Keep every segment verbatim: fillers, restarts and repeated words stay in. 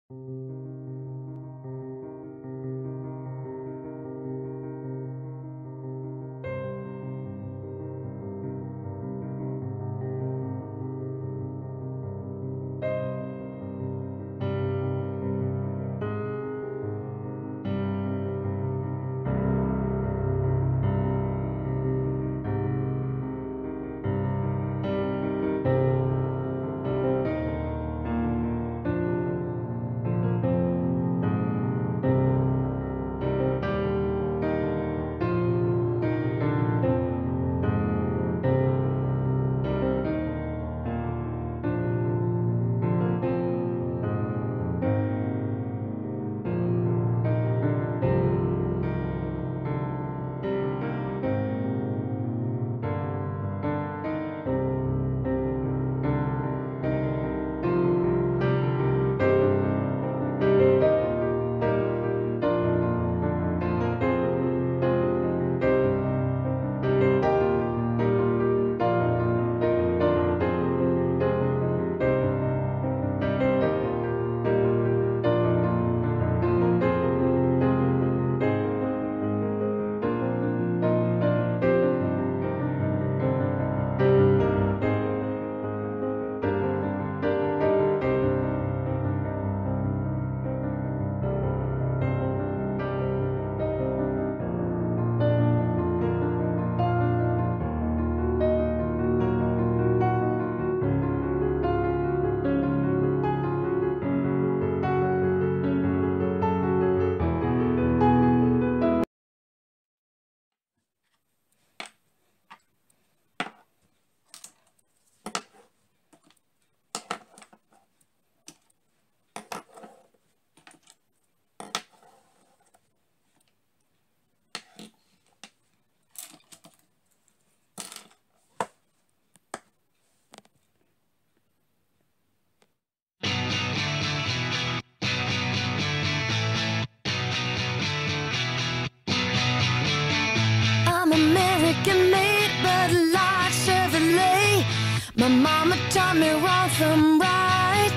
American-made, but like Chevrolet. My mama taught me wrong from right.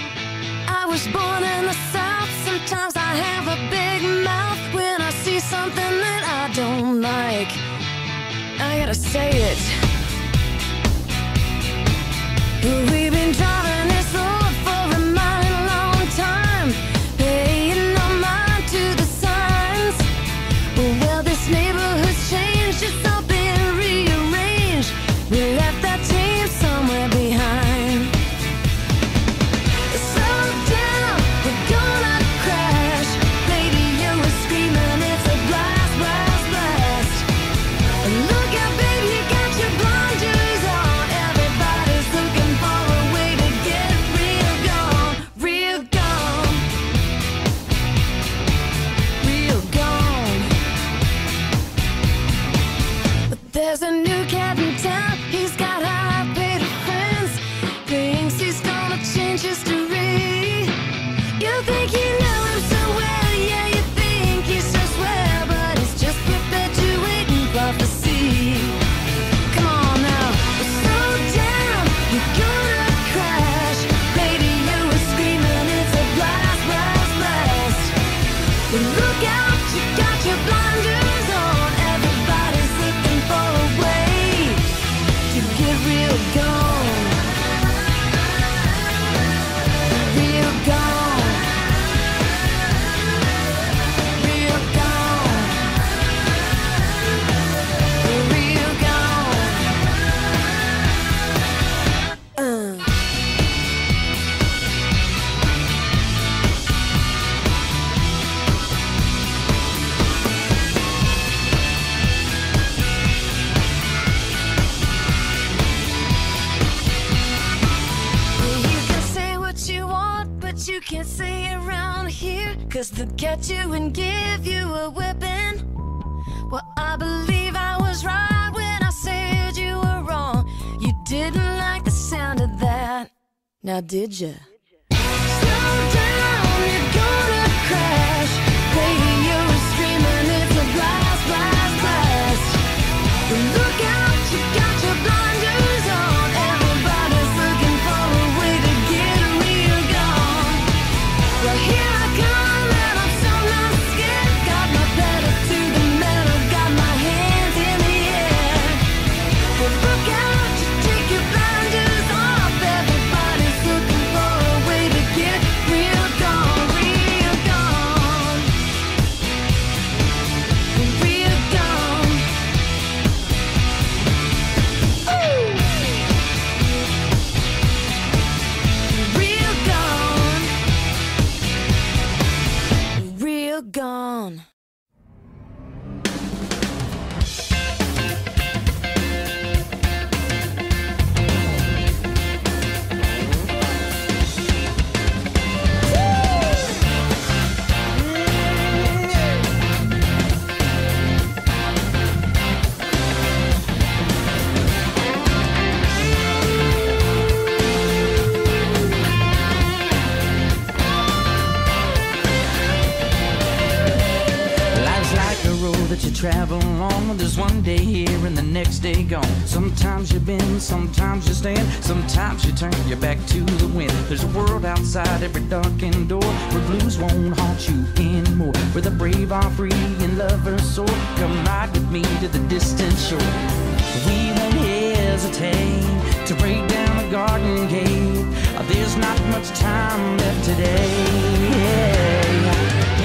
I was born in the South. Sometimes I have a big mouth when I see something that I don't like. I gotta say it. We've been driving this road for a mighty long time, paying no mind to the signs. Well, this neighborhood's changed, it's all been rearranged. We left that team somewhere behind. Slow down, we're gonna crash. Radio is screaming, it's a blast, blast, blast. Look out, baby, you got your blinders on. Everybody's looking for a way to get real gone, real gone, real gone. But there's a new cat in town, he's got high-paid friends. Thinks he's gonna change history. You think you know him so well, yeah, you think he's so swell, but he's just perpetuating prophecy. Come on now, slow down, you're gonna crash. Radio is screaming, it's a blast, blast, blast. Look out, you got your blinders on. Everybody's looking for a way to get real gone, real gone, real gone, real gone. Uh. You can say what you want, but you can't say it around here, 'cause they'll get you and give you a whipping. Well, I believe I was right when I said you were wrong. You didn't like the sound of that, now did ya? Slow down, you're gonna crash. Radio is screaming, it's a blast, blast, blast. Look out, you got your blinders on. Everybody's looking for a way to get real gone. Well, There's one day here and the next day gone. Sometimes you bend, sometimes you stand, sometimes you turn your back to the wind. There's a world outside every darkened door where blues won't haunt you anymore, where the brave are free and lovers soar. Come ride with me to the distant shore. We won't hesitate to break down a garden gate. There's not much time left today. Yeah.